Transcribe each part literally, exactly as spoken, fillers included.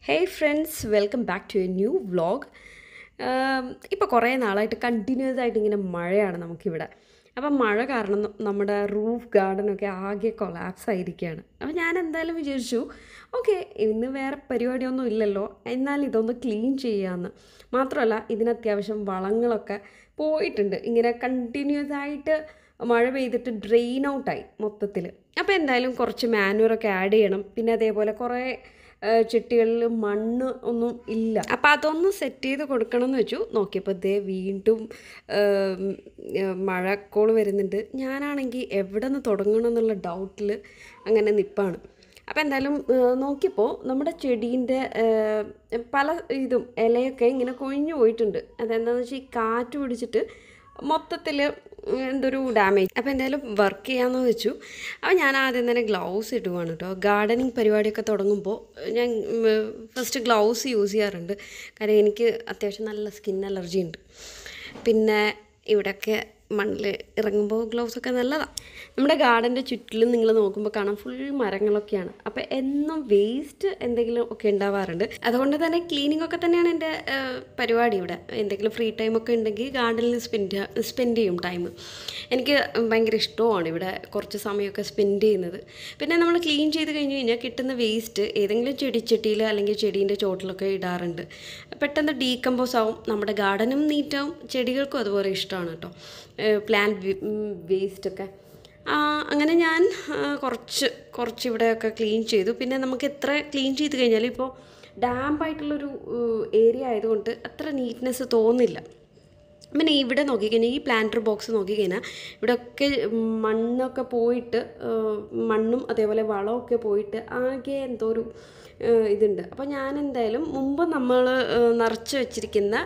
Hey friends, welcome back to a new vlog. ഇപ്പോൾ കുറേ നാളായിട്ട് കണ്ടിന്യൂസ് ആയിട്ട് ഇങ്ങനെ മഴയാണ് നമുക്കിവിടെ. അപ്പം മഴ കാരണം നമ്മുടെ റൂഫ് ഗാർഡനൊക്കെ ആകെ കൊളാപ്സ് ആയിരിക്കുകയാണ്. അപ്പോൾ ഞാൻ എന്തായാലും വിചാരിച്ചു ഓക്കെ ഇന്ന് വേറെ പരിപാടിയൊന്നും ഇല്ലല്ലോ, എന്നാൽ ഇതൊന്ന് ക്ലീൻ ചെയ്യാമെന്ന്. മാത്രമല്ല ഇതിന് അത്യാവശ്യം വളങ്ങളൊക്കെ പോയിട്ടുണ്ട്. ഇങ്ങനെ കണ്ടിന്യൂസ് ആയിട്ട് മഴ പെയ്തിട്ട് ഡ്രെയിൻ ഔട്ടായി മൊത്തത്തിൽ. അപ്പോൾ എന്തായാലും കുറച്ച് മാനുവറൊക്കെ ആഡ് ചെയ്യണം. പിന്നെ അതേപോലെ കുറേ ചെട്ടികളിൽ മണ്ണ് ഒന്നും ഇല്ല, അപ്പോൾ അതൊന്ന് സെറ്റ് ചെയ്ത് കൊടുക്കണം എന്ന് വെച്ചു. നോക്കിയപ്പോൾ ഇതേ വീണ്ടും മഴക്കോൾ വരുന്നുണ്ട്. ഞാനാണെങ്കിൽ എവിടെ നിന്ന് തുടങ്ങണം എന്നുള്ള ഡൗട്ടിൽ അങ്ങനെ നിൽപ്പാണ്. അപ്പോൾ എന്തായാലും നോക്കിയപ്പോൾ നമ്മുടെ ചെടീൻ്റെ പല ഇതും ഇലയൊക്കെ ഇങ്ങനെ കൊഴിഞ്ഞു പോയിട്ടുണ്ട്. അതെന്താണെന്ന് വെച്ചാൽ ഈ കാറ്റ് പിടിച്ചിട്ട് മൊത്തത്തിൽ എന്തൊരു ഡാമേജ്. അപ്പോൾ എന്തായാലും വർക്ക് ചെയ്യാമെന്ന് വെച്ചു. അപ്പോൾ ഞാൻ ആദ്യം തന്നെ ഗ്ലൗസ് ഇടുവാണ് കേട്ടോ. ഗാർഡനിങ് പരിപാടിയൊക്കെ തുടങ്ങുമ്പോൾ ഞാൻ ഫസ്റ്റ് ഗ്ലൗസ് യൂസ് ചെയ്യാറുണ്ട്. കാരണം എനിക്ക് അത്യാവശ്യം നല്ല സ്കിൻ അലർജി ഉണ്ട്. പിന്നെ ഇവിടെയൊക്കെ മണ്ണിൽ ഇറങ്ങുമ്പോൾ ഗ്ലൗസൊക്കെ നല്ലതാണ്. നമ്മുടെ ഗാർഡൻ്റെ ചുറ്റിലും നിങ്ങൾ നോക്കുമ്പോൾ കാണാം ഫുൾ മരങ്ങളൊക്കെയാണ്. അപ്പോൾ എന്നും വേസ്റ്റ് എന്തെങ്കിലും ഒക്കെ ഉണ്ടാവാറുണ്ട്. അതുകൊണ്ട് തന്നെ ക്ലീനിങ് ഒക്കെ തന്നെയാണ് എൻ്റെ പരിപാടി. ഇവിടെ എന്തെങ്കിലും ഫ്രീ ടൈമൊക്കെ ഉണ്ടെങ്കിൽ ഗാർഡനിൽ സ്പെൻഡ് സ്പെൻഡ് ചെയ്യും ടൈം. എനിക്ക് ഭയങ്കര ഇഷ്ടമാണ് ഇവിടെ കുറച്ച് സമയമൊക്കെ സ്പെൻഡ് ചെയ്യുന്നത്. പിന്നെ നമ്മൾ ക്ലീൻ ചെയ്ത് കഴിഞ്ഞ് കഴിഞ്ഞാൽ കിട്ടുന്ന വേസ്റ്റ് ഏതെങ്കിലും ചെടിച്ചട്ടിയിൽ അല്ലെങ്കിൽ ചെടീൻ്റെ ചോട്ടിലൊക്കെ ഇടാറുണ്ട്. പെട്ടെന്ന് ഡീകമ്പോസ് ആവും. നമ്മുടെ ഗാർഡനും നീറ്റാവും, ചെടികൾക്കും അതുപോലെ ഇഷ്ടമാണ് കേട്ടോ പ്ലാന്റ് വേസ്റ്റൊക്കെ. അങ്ങനെ ഞാൻ കുറച്ച് കുറച്ച് ഇവിടെയൊക്കെ ക്ലീൻ ചെയ്തു. പിന്നെ നമുക്ക് എത്ര ക്ലീൻ ചെയ്ത് കഴിഞ്ഞാൽ ഇപ്പോൾ ഡാമ്പായിട്ടുള്ളൊരു ഏരിയ ആയതുകൊണ്ട് അത്ര നീറ്റ്നെസ് തോന്നില്ല. പിന്നെ ഇവിടെ നോക്കിക്കഴിഞ്ഞാൽ ഈ പ്ലാന്റർ ബോക്സ് നോക്കിക്കഴിഞ്ഞാൽ ഇവിടെയൊക്കെ മണ്ണൊക്കെ പോയിട്ട് മണ്ണും അതേപോലെ വളമൊക്കെ പോയിട്ട് ആകെ എന്തോ ഒരു ഇതുണ്ട്. അപ്പോൾ ഞാൻ എന്തായാലും മുമ്പ് നമ്മൾ നിറച്ച് വെച്ചിരിക്കുന്ന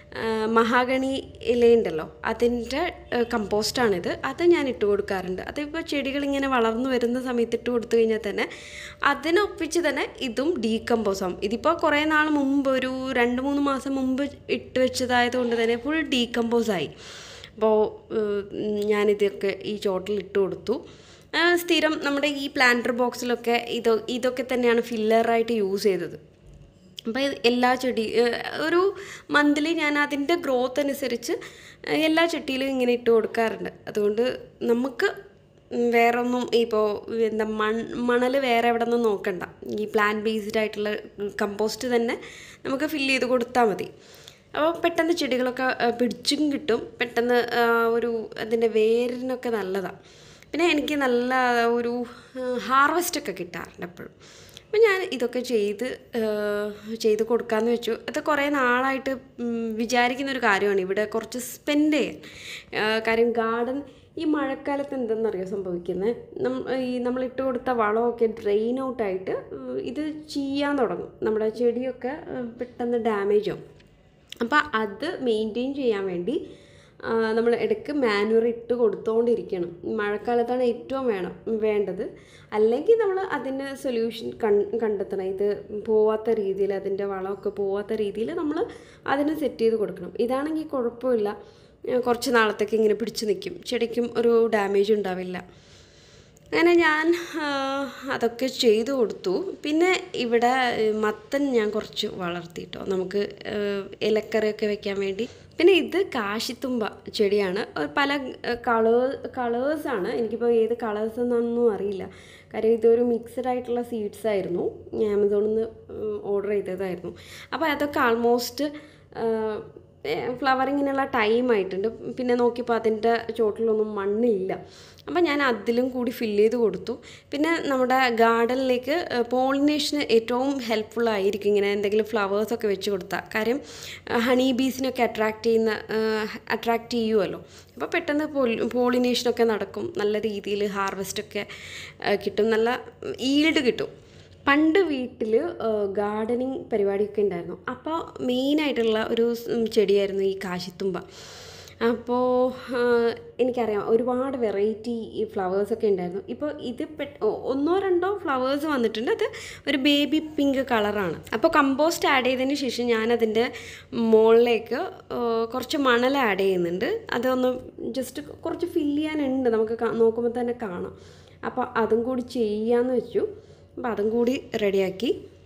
മഹാഗണി ഇലയുണ്ടല്ലോ അതിൻ്റെ കമ്പോസ്റ്റാണിത്. അത് ഞാൻ ഇട്ട് കൊടുക്കാറുണ്ട്. അതിപ്പോൾ ചെടികളിങ്ങനെ വളർന്നു വരുന്ന സമയത്ത് ഇട്ട് കൊടുത്തു കഴിഞ്ഞാൽ തന്നെ അതിനൊപ്പിച്ച് തന്നെ ഇതും ഡീകമ്പോസ് ആവും. ഇതിപ്പോൾ കുറേ നാൾ മുമ്പ് ഒരു രണ്ട് മൂന്ന് മാസം മുമ്പ് ഇട്ട് വെച്ചതായതുകൊണ്ട് തന്നെ ഫുൾ ഡീകമ്പോസായി. അപ്പോൾ ഞാനിതൊക്കെ ഈ ചോട്ടിൽ ഇട്ട് കൊടുത്തു. സ്ഥിരം നമ്മുടെ ഈ പ്ലാന്റർ ബോക്സിലൊക്കെ ഇതൊ ഇതൊക്കെ തന്നെയാണ് ഫില്ലറായിട്ട് യൂസ് ചെയ്തത്. അപ്പോൾ എല്ലാ ചെടി ഒരു മന്ത്ലി ഞാൻ അതിൻ്റെ ഗ്രോത്ത് അനുസരിച്ച് എല്ലാ ചട്ടിയിലും ഇങ്ങനെ ഇട്ട് കൊടുക്കാറുണ്ട്. അതുകൊണ്ട് നമുക്ക് വേറെ ഒന്നും ഇപ്പോൾ എന്താ മൺ മണൽ വേറെ എവിടെ നിന്നും നോക്കണ്ട. ഈ പ്ലാന്റ് ബേസ്ഡ് ആയിട്ടുള്ള കമ്പോസ്റ്റ് തന്നെ നമുക്ക് ഫില്ല് ചെയ്ത് കൊടുത്താൽ മതി. അപ്പോൾ പെട്ടെന്ന് ചെടികളൊക്കെ പിടിച്ചും കിട്ടും. പെട്ടെന്ന് ഒരു അതിൻ്റെ വേരിനൊക്കെ നല്ലതാണ്. പിന്നെ എനിക്ക് നല്ല ഒരു ഹാർവെസ്റ്റൊക്കെ കിട്ടാറുണ്ട് എപ്പോഴും. അപ്പം ഞാൻ ഇതൊക്കെ ചെയ്ത് ചെയ്ത് കൊടുക്കാമെന്ന് വെച്ചു. അത് കുറേ നാളായിട്ട് വിചാരിക്കുന്നൊരു കാര്യമാണ് ഇവിടെ കുറച്ച് സ്പെൻഡ് ചെയ്യാൻ. കാര്യം ഗാർഡൻ ഈ മഴക്കാലത്ത് എന്തെന്നറിയോ സംഭവിക്കുന്നത്, ഈ നമ്മളിട്ട് കൊടുത്ത വളമൊക്കെ ഡ്രെയിൻ ഔട്ടായിട്ട് ഇത് ചെയ്യാൻ തുടങ്ങും. നമ്മുടെ ചെടിയൊക്കെ പെട്ടെന്ന് ഡാമേജ് ആവും. അപ്പോൾ അത് മെയിൻറ്റെയിൻ ചെയ്യാൻ വേണ്ടി നമ്മൾ ഇടയ്ക്ക് മാനുവർ ഇട്ട് കൊടുത്തുകൊണ്ടിരിക്കണം. മഴക്കാലത്താണ് ഏറ്റവും വേണം വേണ്ടത്. അല്ലെങ്കിൽ നമ്മൾ അതിന് സൊല്യൂഷൻ കൺ കണ്ടെത്തണം. ഇത് പോവാത്ത രീതിയിൽ, അതിൻ്റെ വളമൊക്കെ പോവാത്ത രീതിയിൽ നമ്മൾ അതിന് സെറ്റ് ചെയ്ത് കൊടുക്കണം. ഇതാണെങ്കിൽ കുഴപ്പമില്ല, കുറച്ച് നാളത്തേക്ക് ഇങ്ങനെ പിടിച്ച് നിൽക്കും, ചെടിക്കും ഒരു ഡാമേജ് ഉണ്ടാവില്ല. അങ്ങനെ ഞാൻ അതൊക്കെ ചെയ്തു കൊടുത്തു. പിന്നെ ഇവിടെ മത്തൻ ഞാൻ കുറച്ച് വളർത്തിയിട്ടോ, നമുക്ക് ഇലക്കറിയൊക്കെ വെക്കാൻ വേണ്ടി. പിന്നെ ഇത് കാശിത്തുമ്പ ചെടിയാണ്. പല കളർ കളേഴ്സാണ്. എനിക്കിപ്പോൾ ഏത് കളേഴ്സ് എന്നൊന്നും അറിയില്ല. കാര്യം ഇതൊരു മിക്സഡ് ആയിട്ടുള്ള സീഡ്സ് ആയിരുന്നു, ആമസോണിൽ നിന്ന് ഓർഡർ ചെയ്തതായിരുന്നു. അപ്പോൾ അതൊക്കെ ആൾമോസ്റ്റ് ഫ്ലവറിങ്ങിനുള്ള ടൈം ആയിട്ടുണ്ട്. പിന്നെ നോക്കിയപ്പോൾ അതിൻ്റെ ചോട്ടിലൊന്നും മണ്ണില്ല. അപ്പോൾ ഞാൻ അതിലും കൂടി ഫില്ല് ചെയ്ത് കൊടുത്തു. പിന്നെ നമ്മുടെ ഗാർഡനിലേക്ക് പോളിനേഷന് ഏറ്റവും ഹെൽപ്ഫുള്ളായിരിക്കും ഇങ്ങനെ എന്തെങ്കിലും ഫ്ലവേഴ്സൊക്കെ വെച്ച് കൊടുത്താൽ. കാര്യം ഹണി ബീസിനൊക്കെ അട്രാക്റ്റ് ചെയ്യുന്ന അട്രാക്റ്റ് ചെയ്യുമല്ലോ. അപ്പോൾ പെട്ടെന്ന് പോളിനേഷനൊക്കെ നടക്കും, നല്ല രീതിയിൽ ഹാർവെസ്റ്റൊക്കെ കിട്ടും, നല്ല ഈൽഡ് കിട്ടും. പണ്ട് വീട്ടിൽ ഗാർഡനിങ് പരിപാടിയൊക്കെ ഉണ്ടായിരുന്നു. അപ്പോൾ മെയിനായിട്ടുള്ള ഒരു ചെടിയായിരുന്നു ഈ കാശിത്തുമ്പ. അപ്പോൾ എനിക്കറിയാം ഒരുപാട് വെറൈറ്റി ഫ്ലവേഴ്സൊക്കെ ഉണ്ടായിരുന്നു. ഇപ്പോൾ ഇത് പെട്ട് ഒന്നോ രണ്ടോ ഫ്ലവേഴ്സ് വന്നിട്ടുണ്ട്. അത് ഒരു ബേബി പിങ്ക് കളറാണ്. അപ്പോൾ കമ്പോസ്റ്റ് ആഡ് ചെയ്തതിന് ശേഷം ഞാനതിൻ്റെ മുകളിലേക്ക് കുറച്ച് മണൽ ആഡ് ചെയ്യുന്നുണ്ട്. അതൊന്ന് ജസ്റ്റ് കുറച്ച് ഫില്ല് ചെയ്യാനുണ്ട്, നമുക്ക് നോക്കുമ്പോൾ തന്നെ കാണാം. അപ്പോൾ അതും കൂടി ചെയ്യാമെന്ന് വെച്ചു. അപ്പോൾ അതും കൂടി റെഡിയാക്കി.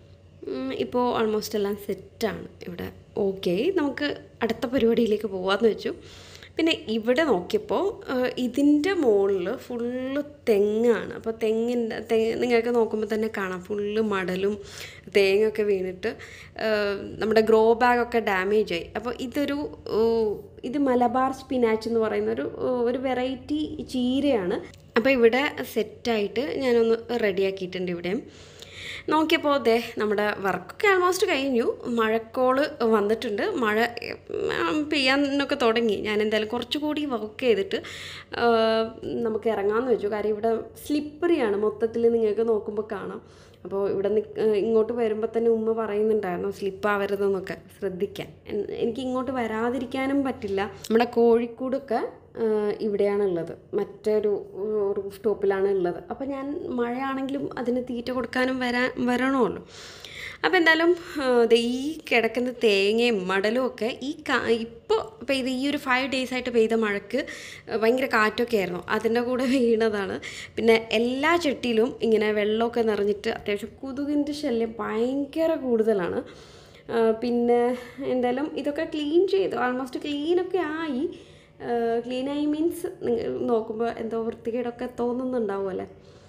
ഇപ്പോൾ ഓൾമോസ്റ്റ് എല്ലാം സെറ്റാണ് ഇവിടെ. ഓക്കെ, നമുക്ക് അടുത്ത പരിപാടിയിലേക്ക് പോകാമെന്ന് വെച്ചു. പിന്നെ ഇവിടെ നോക്കിയപ്പോൾ ഇതിൻ്റെ മുകളിൽ ഫുള്ള് തെങ്ങാണ്. അപ്പോൾ തെങ്ങിൻ്റെ തെ നിങ്ങൾക്ക് നോക്കുമ്പോൾ തന്നെ കാണാം ഫുള്ള് മടലും തേങ്ങയൊക്കെ വീണിട്ട് നമ്മുടെ ഗ്രോ ബാഗൊക്കെ ഡാമേജ് ആയി. അപ്പോൾ ഇതൊരു ഇത് മലബാർ സ്പിനാച്ച് എന്ന് പറയുന്നൊരു ഒരു വെറൈറ്റി ചീരയാണ്. അപ്പോൾ ഇവിടെ സെറ്റായിട്ട് ഞാനൊന്ന് റെഡിയാക്കിയിട്ടുണ്ട്. ഇവിടെ നോക്കിയപ്പോൾ അതെ നമ്മുടെ വർക്കൊക്കെ ആൾമോസ്റ്റ് കഴിഞ്ഞു. മഴക്കോള് വന്നിട്ടുണ്ട്, മഴ പെയ്യാനൊക്കെ തുടങ്ങി. ഞാൻ എന്തായാലും കുറച്ചുകൂടി വർക്ക് ചെയ്തിട്ട് നമുക്ക് ഇറങ്ങാമെന്ന് വെച്ചു. കാര്യം ഇവിടെ സ്ലിപ്പറിയാണ് മൊത്തത്തിൽ, നിങ്ങൾക്ക് നോക്കുമ്പോൾ കാണാം. അപ്പോൾ ഇവിടെ ഇങ്ങോട്ട് വരുമ്പോൾ തന്നെ ഉമ്മ പറയുന്നുണ്ടായിരുന്നു സ്ലിപ്പാവരുതെന്നൊക്കെ ശ്രദ്ധിക്കാൻ. എനിക്ക് ഇങ്ങോട്ട് വരാതിരിക്കാനും പറ്റില്ല. നമ്മുടെ കോഴിക്കോടൊക്കെ ഇവിടെയാണുള്ളത്, മറ്റൊരു റൂഫ് ടോപ്പിലാണ് ഉള്ളത്. അപ്പോൾ ഞാൻ മഴയാണെങ്കിലും അതിന് തീറ്റ കൊടുക്കാനും വരാൻ വരണമല്ലോ. അപ്പോൾ എന്തായാലും ഈ കിടക്കുന്ന തേങ്ങയും മടലും ഒക്കെ ഈ കാ ഇപ്പോൾ പെയ്ത് ഈ ഒരു ഫൈവ് ഡേയ്സ് ആയിട്ട് പെയ്ത മഴയ്ക്ക് ഭയങ്കര കാറ്റൊക്കെ ആയിരുന്നു, അതിൻ്റെ കൂടെ വീണതാണ്. പിന്നെ എല്ലാ ചട്ടിയിലും ഇങ്ങനെ വെള്ളമൊക്കെ നിറഞ്ഞിട്ട് അത്യാവശ്യം കൊതുകിൻ്റെ ശല്യം ഭയങ്കര കൂടുതലാണ്. പിന്നെ എന്തായാലും ഇതൊക്കെ ക്ലീൻ ചെയ്തു, ഓൾമോസ്റ്റ് ക്ലീനൊക്കെ ആയി. ക്ലീനായി മീൻസ് നിങ്ങൾ നോക്കുമ്പോൾ എന്തോ വൃത്തികേടൊക്കെ തോന്നുന്നുണ്ടാവുമല്ലേ.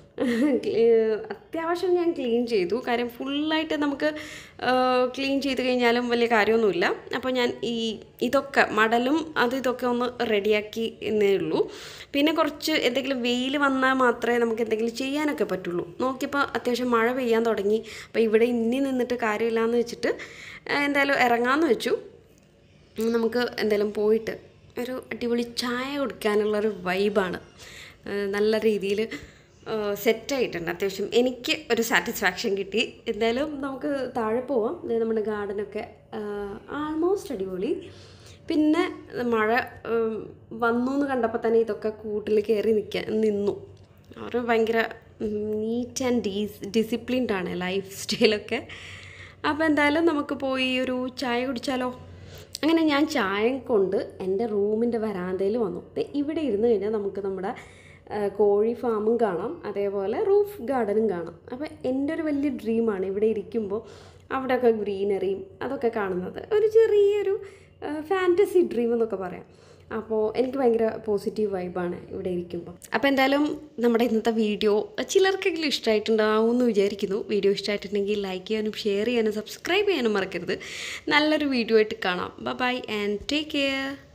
അത്യാവശ്യം ഞാൻ ക്ലീൻ ചെയ്തു. കാര്യം ഫുള്ളായിട്ട് നമുക്ക് ക്ലീൻ ചെയ്ത് കഴിഞ്ഞാലും വലിയ കാര്യമൊന്നുമില്ല. അപ്പോൾ ഞാൻ ഈ ഇതൊക്കെ മടലും അത് ഇതൊക്കെ ഒന്ന് റെഡിയാക്കി എന്നേ ഉള്ളൂ. പിന്നെ കുറച്ച് എന്തെങ്കിലും വെയിൽ വന്നാൽ മാത്രമേ നമുക്ക് എന്തെങ്കിലും ചെയ്യാനൊക്കെ പറ്റുള്ളൂ. നോക്കിയപ്പോൾ അത്യാവശ്യം മഴ പെയ്യാൻ തുടങ്ങി. അപ്പോൾ ഇവിടെ ഇനി നിന്നിട്ട് കാര്യമില്ലയെന്ന് വെച്ചിട്ട് എന്തായാലും ഇറങ്ങാമെന്ന് വെച്ചു. നമുക്ക് എന്തായാലും പോയിട്ട് ഒരു അടിപൊളി ചായ കുടിക്കാനുള്ളൊരു വൈബാണ്. നല്ല രീതിയിൽ സെറ്റായിട്ടുണ്ട്. അത്യാവശ്യം എനിക്ക് ഒരു സാറ്റിസ്ഫാക്ഷൻ കിട്ടി. എന്തായാലും നമുക്ക് താഴെ പോവാം. നമ്മുടെ ഗാർഡനൊക്കെ ആൾമോസ്റ്റ് അടിപൊളി. പിന്നെ മഴ വന്നു എന്ന് കണ്ടപ്പോൾ തന്നെ ഇതൊക്കെ കൂട്ടിൽ കയറി നിൽക്കാൻ നിന്നു. അവർ ഭയങ്കര നീറ്റ് ആൻഡ് ഡീസ് ഡിസിപ്ലിൻഡാണ് ലൈഫ് സ്റ്റൈലൊക്കെ. അപ്പോൾ എന്തായാലും നമുക്ക് പോയി ഒരു ചായ കുടിച്ചാലോ. അങ്ങനെ ഞാൻ ചായ കൊണ്ട് എൻ്റെ റൂമിൻ്റെ വരാന്തയിൽ വന്നു. ഇവിടെ ഇരുന്ന് കഴിഞ്ഞാൽ നമുക്ക് നമ്മുടെ കോഴി ഫാമും കാണാം, അതേപോലെ റൂഫ് ഗാർഡനും കാണാം. അപ്പോൾ എൻ്റെ ഒരു വലിയ ഡ്രീമാണ് ഇവിടെ ഇരിക്കുമ്പോൾ അവിടെയൊക്കെ ഗ്രീനറിയും അതൊക്കെ കാണുന്നത്. ഒരു ചെറിയൊരു ഫാൻറ്റസി ഡ്രീം എന്നൊക്കെ പറയാം. അപ്പോൾ എനിക്ക് ഭയങ്കര പോസിറ്റീവ് വൈബാണ് ഇവിടെ ഇരിക്കുമ്പോൾ. അപ്പോൾ എന്തായാലും നമ്മുടെ ഇന്നത്തെ വീഡിയോ ചിലർക്കെങ്കിലും ഇഷ്ടമായിട്ടുണ്ടാവും എന്ന് വിചാരിക്കുന്നു. വീഡിയോ ഇഷ്ടമായിട്ടുണ്ടെങ്കിൽ ലൈക്ക് ചെയ്യാനും ഷെയർ ചെയ്യാനും സബ്സ്ക്രൈബ് ചെയ്യാനും മറക്കരുത്. നല്ലൊരു വീഡിയോ ആയിട്ട് കാണാം. Bye bye and take care.